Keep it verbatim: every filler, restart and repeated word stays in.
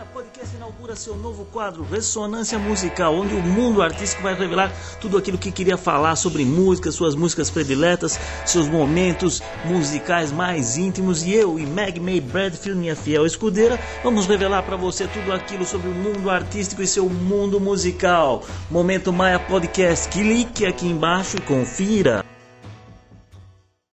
Podcast inaugura seu novo quadro Ressonância Musical, onde o mundo artístico vai revelar tudo aquilo que queria falar sobre música, suas músicas prediletas, seus momentos musicais mais íntimos. E eu e Meg May Bradfield, minha fiel escudeira, vamos revelar para você tudo aquilo sobre o mundo artístico e seu mundo musical. Momento Maia Podcast, clique aqui embaixo e confira.